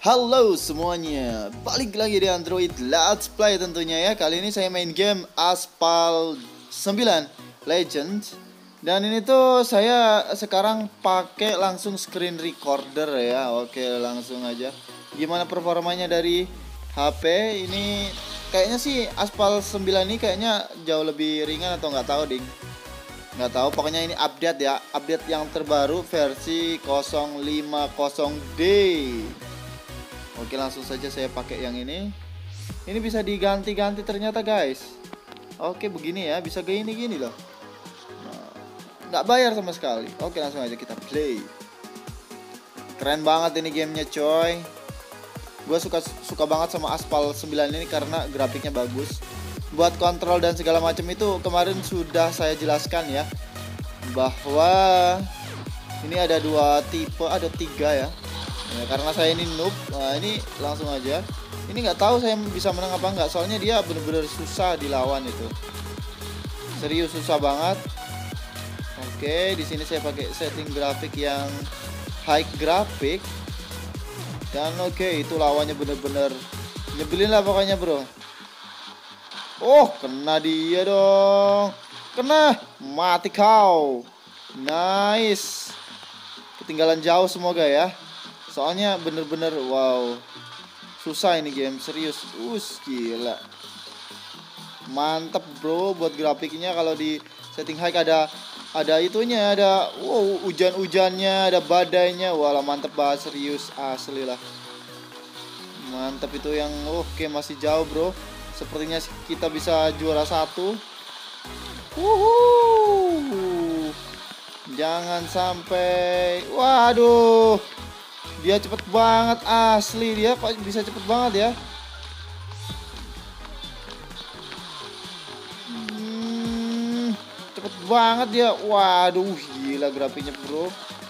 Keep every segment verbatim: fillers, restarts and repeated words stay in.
Halo semuanya, balik lagi di Android Let's Play tentunya ya. Kali ini saya main game Aspal sembilan Legends. Dan ini tuh saya sekarang pakai langsung screen recorder ya. Oke, langsung aja. Gimana performanya dari H P? Ini kayaknya sih Aspal sembilan ini kayaknya jauh lebih ringan atau nggak tahu ding. Nggak tahu, pokoknya ini update ya. Update yang terbaru versi nol lima nol D. Oke, langsung saja saya pakai yang ini. Ini bisa diganti-ganti ternyata guys. Oke, begini ya, bisa gini-gini loh. Nah, nggak bayar sama sekali. Oke, langsung aja kita play. Keren banget ini gamenya coy. Gue suka suka banget sama Aspal sembilan ini karena grafiknya bagus. Buat kontrol dan segala macam itu kemarin sudah saya jelaskan ya, bahwa ini ada dua tipe, ada tiga ya. Ya, karena saya ini noob, nah ini langsung aja. Ini nggak tahu saya bisa menang apa nggak, soalnya dia bener-bener susah dilawan itu. Serius susah banget. Oke, di sini saya pakai setting grafik yang high grafik. Dan oke, itu lawannya bener-bener nyebelin lah pokoknya bro. Oh, kena dia dong. Kena, mati kau. Nice. Ketinggalan jauh semoga ya. Soalnya bener-bener wow, susah ini game, serius. Us gila, mantep bro. Buat grafiknya kalau di setting high ada ada itunya, ada wow, hujan-hujannya, ada badainya. Walah mantep banget, serius asli lah. Mantep itu yang oke, masih jauh bro. Sepertinya kita bisa juara satu. Wuhu. Jangan sampai, waduh. Dia cepet banget asli, dia kok bisa cepet banget ya. Hmm, cepet banget dia. Waduh, gila grafiknya bro.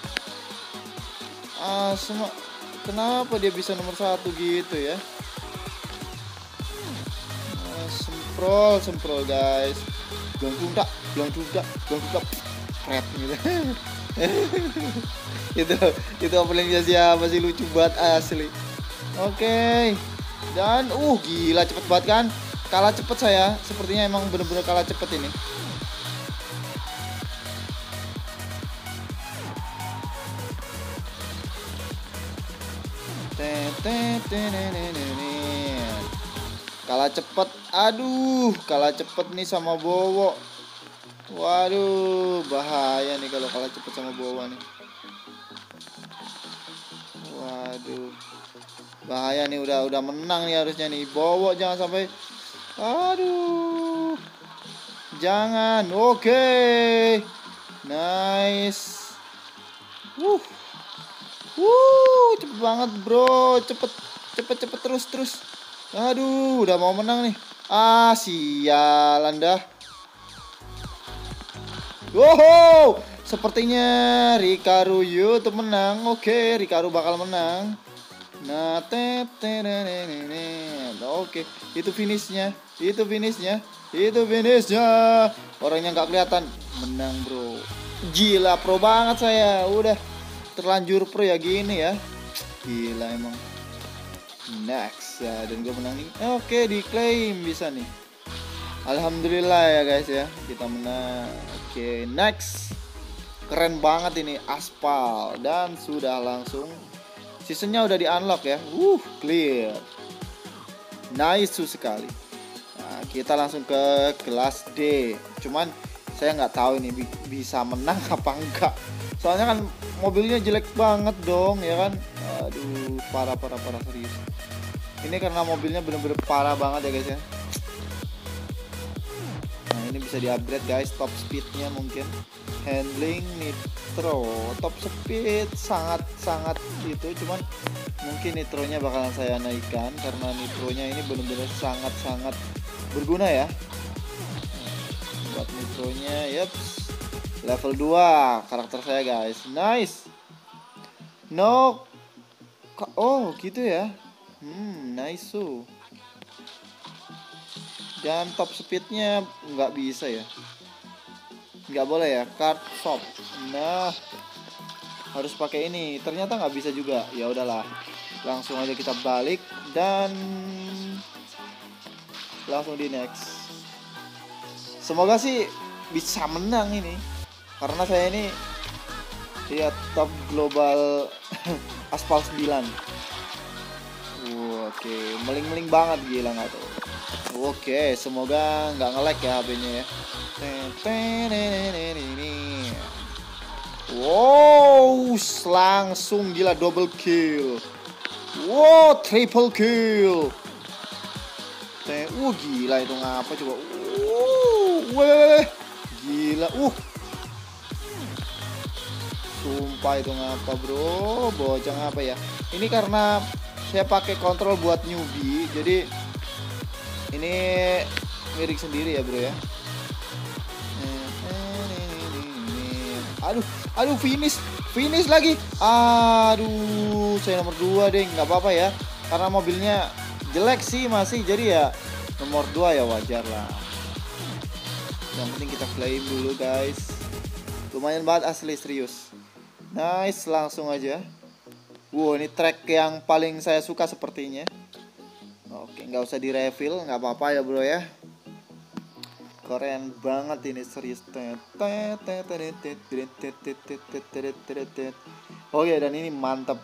Ah, semua. Kenapa dia bisa nomor satu gitu ya? Ah, semprol, semprol guys. Belum tundak, belum tundak, belum tundak. Kret gitu. itu itu openingnya siapa sih, lucu banget asli. Oke, dan uh gila cepet banget kan, kalah cepet saya, sepertinya emang bener-bener kalah cepet ini. Kalah cepet, aduh kalah cepet nih sama Bowo. Waduh, bahaya nih kalau kalah cepet sama Bowo nih. Waduh, bahaya nih, udah udah menang nih harusnya nih. Bowo jangan sampai, aduh, jangan. Oke, okay. Nice. Wuh, wuh, cepet banget bro, cepet, cepet, cepet terus, terus. Aduh, udah mau menang nih. Ah, sialan dah. Wow, sepertinya Rikaru Yu tuh menang. Oke, Rikaru bakal menang. Nah, oke, itu finishnya, itu finishnya, itu finishnya. Orangnya nggak kelihatan, menang bro. Gila, pro banget saya. Udah terlanjur pro ya gini ya. Gila emang. Next ya, dan gue menang nih. Oke, diklaim bisa nih. Alhamdulillah ya guys ya, kita menang. Oke, next. Keren banget ini Aspal, dan sudah langsung seasonnya udah di unlock ya. Uh, clear. Nice sekali. Nah, kita langsung ke kelas D. Cuman saya nggak tahu ini bi bisa menang apa enggak. Soalnya kan mobilnya jelek banget dong ya kan. Aduh, parah parah parah serius. Ini karena mobilnya bener-bener parah banget ya guys ya. Ini bisa di-upgrade guys, top speednya mungkin, handling, nitro, top speed sangat-sangat itu, cuman mungkin nitronya bakalan saya naikkan karena nitronya ini benar-benar sangat-sangat berguna ya. Buat nitronya, yaps, level dua karakter saya guys, nice. No, oh gitu ya, hmm nice so. Dan top speednya nggak bisa ya, nggak boleh ya, card shop. Nah, harus pakai ini, ternyata nggak bisa juga. Ya udahlah, Langsung aja kita balik dan langsung di next. Semoga sih bisa menang ini, karena saya ini ya top global aspal sembilan. Oke, meling-meling banget, gila nggak tuh. Oke, semoga nggak nge-lag ya H P-nya ya. Wow, langsung gila double kill. Wow, triple kill. Uh, gila itu ngapa coba. Uh, weh, gila. Uh, sumpah itu ngapa bro, bocah ngapa ya. Ini karena saya pakai kontrol buat newbie, jadi ini miring sendiri ya bro ya. Aduh, aduh finish, finish lagi. Aduh, saya nomor dua deh, nggak apa-apa ya, karena mobilnya jelek sih masih, jadi ya nomor dua ya wajar lah. Yang penting kita claim dulu guys. Lumayan banget asli, serius. Nice, langsung aja. Wow, ini track yang paling saya suka sepertinya. Oke, nggak usah di refill, nggak apa-apa ya bro ya. Keren banget ini, serius. Oke, dan ini mantap.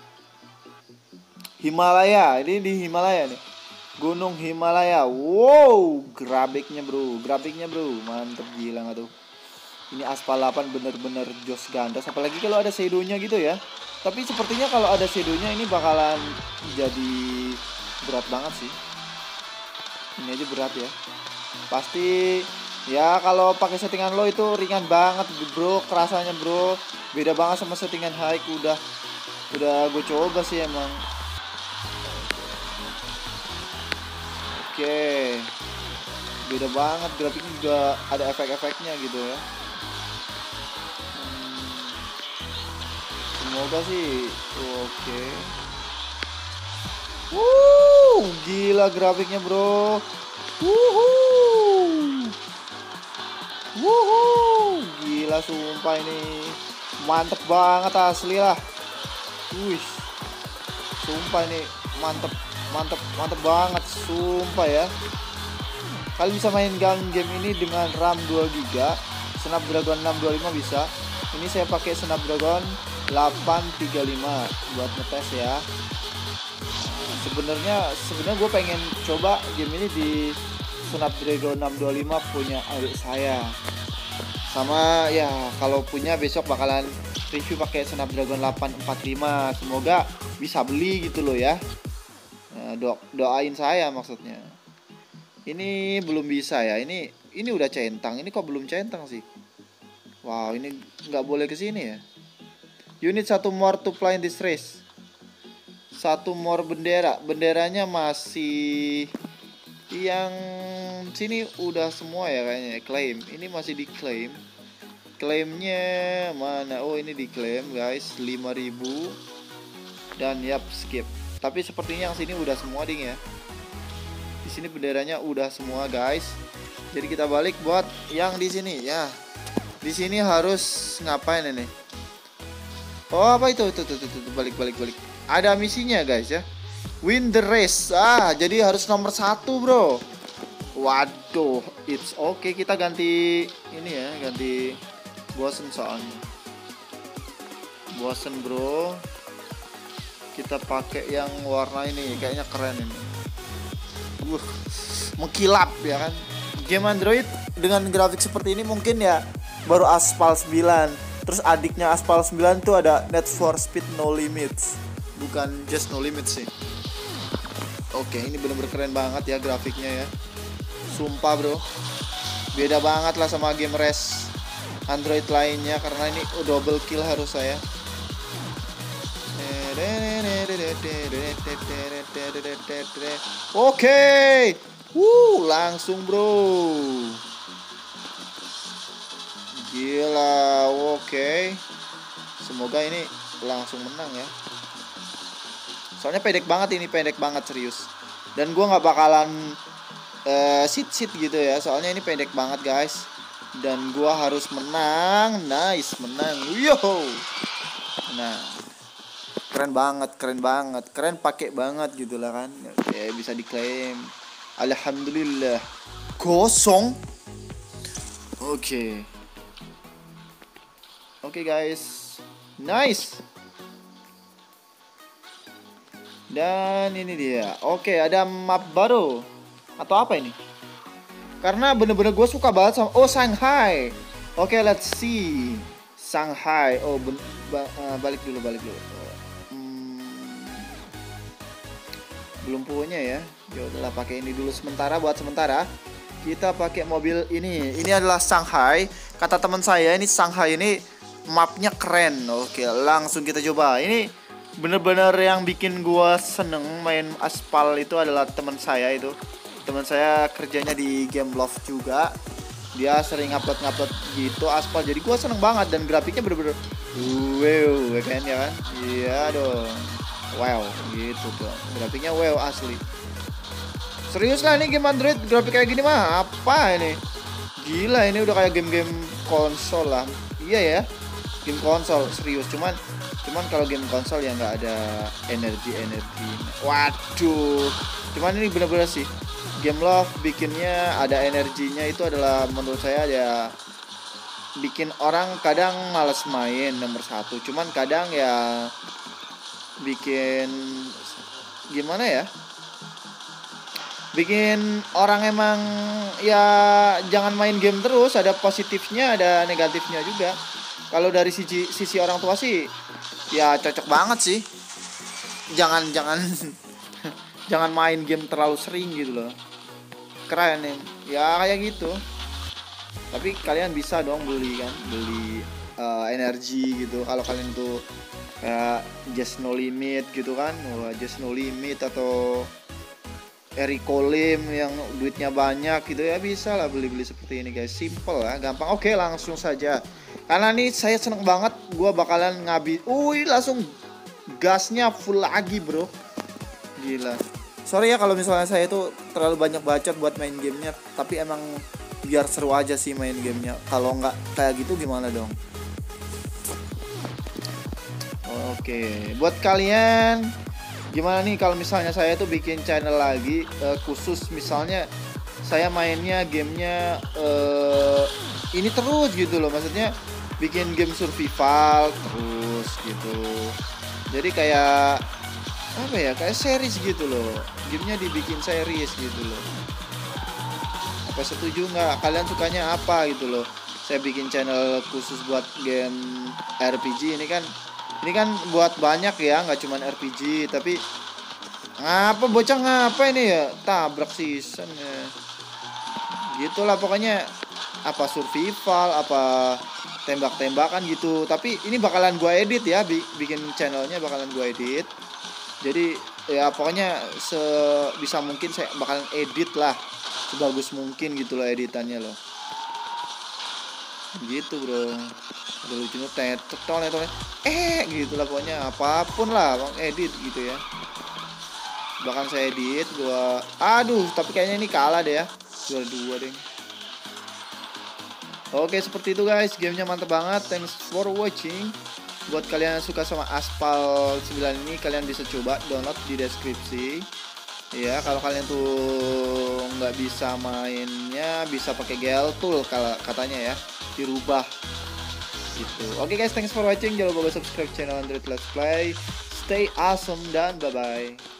Himalaya, ini di Himalaya nih. Gunung Himalaya. Wow, grafiknya bro, grafiknya bro, mantep gila nggak tuh. Ini aspal delapan bener-bener jos gandas, apalagi kalau ada shadownya gitu ya. Tapi sepertinya kalau ada shadownya ini bakalan jadi berat banget sih. Ini aja berat ya. Pasti ya, kalau pakai settingan low itu ringan banget bro, kerasanya bro. Beda banget sama settingan high. Udah udah gue coba sih emang. Oke, beda banget, grafiknya juga ada efek-efeknya gitu ya. hmm, Semoga sih oke. Wuh, gila grafiknya bro. Wuhuu, wuhuu, gila sumpah ini mantep banget asli lah. Wih, sumpah ini mantep, mantep, mantep banget sumpah ya. Kalian bisa main game ini dengan RAM dua giga, Snapdragon enam dua lima bisa. Ini saya pakai Snapdragon delapan tiga lima buat ngetes ya. Sebenarnya sebenarnya gue pengen coba game ini di Snapdragon enam dua lima punya adik saya. Sama ya, kalau punya besok bakalan review pakai Snapdragon delapan empat lima. Semoga bisa beli gitu loh ya. Nah, do doain saya maksudnya. Ini belum bisa ya. Ini ini udah centang. Ini kok belum centang sih? Wow, ini nggak boleh kesini ya. You need satu more to play in this race. Satu more bendera. Benderanya masih yang sini udah semua ya kayaknya. Claim. Ini masih diklaim. Klaimnya mana? Oh, ini diklaim guys, lima ribu. Dan yap, skip. Tapi sepertinya yang sini udah semua ding ya. Di sini benderanya udah semua guys. Jadi kita balik buat yang di sini ya. Di sini harus ngapain ini? Oh, apa itu? Tuh, tuh, tuh, tuh, balik balik balik. Ada misinya guys ya. Win the race. Ah, jadi harus nomor satu bro. Waduh, it's okay. Kita ganti ini ya, ganti bosen soalnya. Bosen bro. Kita pakai yang warna ini, kayaknya keren ini. Uh, mengkilap ya kan. Game Android dengan grafik seperti ini mungkin ya baru Aspal sembilan. Terus adiknya Aspal sembilan tuh ada Need for Speed No Limits. Bukan Just No Limits sih. Oke, ini bener-bener keren banget ya grafiknya ya. Sumpah bro, beda banget lah sama game race Android lainnya, karena ini oh, double kill harus saya. Oke, wuh, langsung bro. Gila, oke. Semoga ini langsung menang ya. Soalnya pendek banget ini, pendek banget serius. Dan gue nggak bakalan uh, sit-sit gitu ya. Soalnya ini pendek banget guys. Dan gue harus menang. Nice, menang. Yo. Nah, keren banget, keren banget, keren pakai banget gitu lah kan. Oke, bisa diklaim. Alhamdulillah. Kosong. Oke. Oke guys. Nice. Dan ini dia. Oke, ada map baru. Atau apa ini? Karena bener-bener gue suka banget sama. Oh, Shanghai. Oke, let's see. Shanghai. Oh, ben, ba, uh, balik dulu, balik dulu. Hmm, belum punya ya. Ya udahlah, pakai ini dulu sementara. Buat sementara kita pakai mobil ini. Ini adalah Shanghai. Kata teman saya, ini Shanghai ini mapnya keren. Oke, langsung kita coba. Ini bener-bener yang bikin gua seneng main Aspal itu adalah teman saya itu. Teman saya kerjanya di Game Love juga. Dia sering upload-upload gitu Aspal. Jadi gua seneng banget dan grafiknya bener-bener wow, kan ya kan? Iya dong. Wow, gitu dong. Grafiknya wow asli. Serius lah ini game Android grafik kayak gini mah apa ini? Gila, ini udah kayak game-game konsol lah. Iya ya. Game konsol serius, cuman cuman kalau game konsol ya nggak ada energi energi. Waduh, cuman ini bener-bener sih Game Love bikinnya ada energinya. Itu adalah menurut saya ya bikin orang kadang males main nomor satu, cuman kadang ya bikin gimana ya, bikin orang emang ya jangan main game terus. Ada positifnya, ada negatifnya juga. Kalau dari sisi sisi orang tua sih ya cocok banget sih. Jangan jangan jangan main game terlalu sering gitu loh. Keren nih. Ya kayak gitu. Tapi kalian bisa dong beli kan, beli uh, energi gitu. Kalau kalian tuh kayak Just No Limit gitu kan. Wah, Just No Limit atau Eriko Lim yang duitnya banyak gitu ya, bisa lah beli-beli seperti ini guys. Simple lah, gampang. Oke, langsung saja. Karena nih saya seneng banget, gue bakalan ngabis. Wih, langsung gasnya full lagi bro. Gila. Sorry ya kalau misalnya saya itu terlalu banyak bacot buat main gamenya. Tapi emang biar seru aja sih main gamenya. Kalau nggak kayak gitu gimana dong? Oke, buat kalian gimana nih kalau misalnya saya tuh bikin channel lagi uh, khusus misalnya saya mainnya gamenya uh, ini terus gitu loh, maksudnya bikin game survival terus gitu. Jadi kayak apa ya, kayak series gitu loh, gamenya dibikin series gitu loh. Apa setuju nggak? Kalian sukanya apa gitu loh? Saya bikin channel khusus buat game R P G ini kan. Ini kan buat banyak ya, nggak cuman R P G. Tapi ngapa bocah ngapa ini ya, tabrak season ya. Gitulah pokoknya, apa survival, apa tembak-tembakan gitu. Tapi ini bakalan gua edit ya, bikin channelnya bakalan gua edit. Jadi ya pokoknya sebisa mungkin saya bakalan edit lah sebagus mungkin gitu loh editannya loh. Gitu bro. Udah lucu tet toleh toleh eh gitu lah pokoknya, apapun lah bang edit gitu ya. Bahkan saya edit gua, aduh tapi kayaknya ini kalah deh ya, dua dua deh. Oke seperti itu guys, gamenya mantep banget. Thanks for watching. Buat kalian yang suka sama Aspal sembilan ini, kalian bisa coba download di deskripsi ya. Kalau kalian tuh nggak bisa mainnya, bisa pakai Geltool kalau katanya ya, dirubah gitu. Oke guys, thanks for watching. Jangan lupa subscribe channel Android Let's Play. Stay awesome dan bye bye.